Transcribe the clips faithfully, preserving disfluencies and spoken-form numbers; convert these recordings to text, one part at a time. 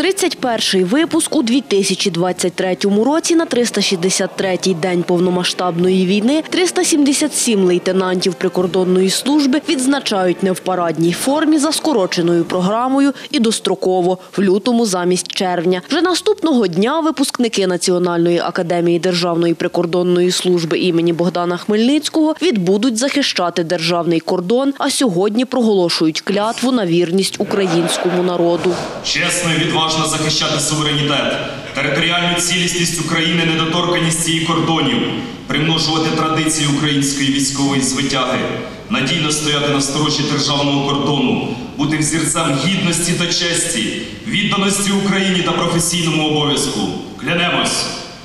тридцять перший випуск у дві тисячі двадцять третьому році на триста шістдесят третій день повномасштабної війни триста сімдесят сім лейтенантів прикордонної служби відзначають не в парадній формі за скороченою програмою і достроково, в лютому замість червня. Вже наступного дня випускники Національної академії Державної прикордонної служби імені Богдана Хмельницького відбудуть захищати державний кордон, а сьогодні проголошують клятву на вірність українському народу. Чесно і відважно захищати суверенітет, територіальну цілісність України, недоторканність її кордонів, примножувати традиції української військової звитяги, надійно стояти на сторожі державного кордону, бути взірцем гідності та честі, відданості Україні та професійному обов'язку. Клянемось!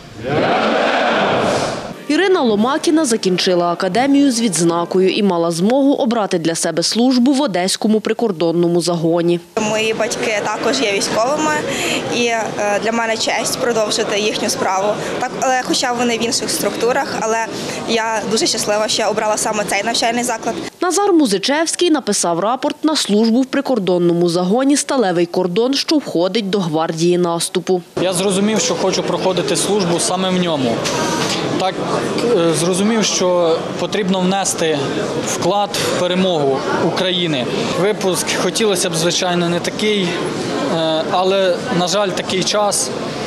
Ірина Ломакіна закінчила академію з відзнакою і мала змогу обрати для себе службу в Одеському прикордонному загоні. Мої батьки також є військовими, і для мене честь продовжити їхню справу. Так, але хоча вони в інших структурах, але я дуже щаслива, що я обрала саме цей навчальний заклад. Назар Музичевський написав рапорт на службу в прикордонному загоні «Сталевий кордон», що входить до гвардії наступу. Я зрозумів, що хочу проходити службу саме в ньому. Так зрозумів, що потрібно внести вклад в перемогу України. Випуск хотілося б, звичайно, не такий, але, на жаль, такий час.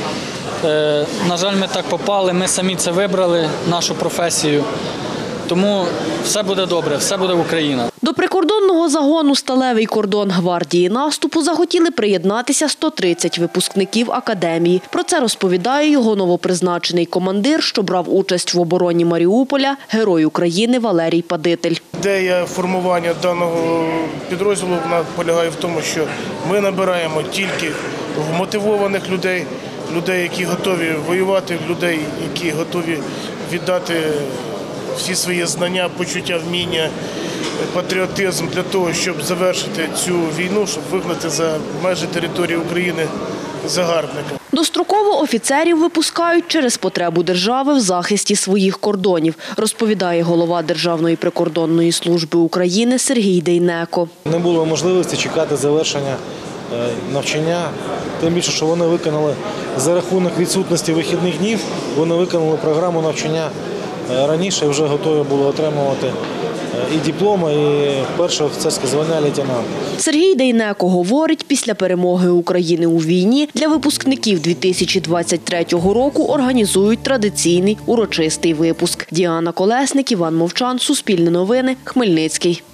На жаль, ми так попали, ми самі це вибрали, нашу професію. Тому все буде добре, все буде Україна. До прикордонного загону «Сталевий кордон» гвардії наступу захотіли приєднатися сто тридцять випускників академії. Про це розповідає його новопризначений командир, що брав участь в обороні Маріуполя, герой України Валерій Падитель. Ідея формування даного підрозділу полягає в тому, що ми набираємо тільки вмотивованих людей, людей, які готові воювати, людей, які готові віддати всі свої знання, почуття, вміння, патріотизм для того, щоб завершити цю війну, щоб вигнати за межі території України загарбника. Достроково офіцерів випускають через потребу держави в захисті своїх кордонів, розповідає голова Державної прикордонної служби України Сергій Дейнеко. Не було можливості чекати завершення навчання, тим більше, що вони виконали за рахунок відсутності вихідних днів, вони виконали програму навчання раніше, вже готові були отримувати і дипломи, і перше офіцерське звання лейтенанта. Сергій Дейнеко говорить, після перемоги України у війні для випускників дві тисячі двадцять третього року організують традиційний урочистий випуск. Діана Колесник, Іван Мовчан, Суспільне новини, Хмельницький.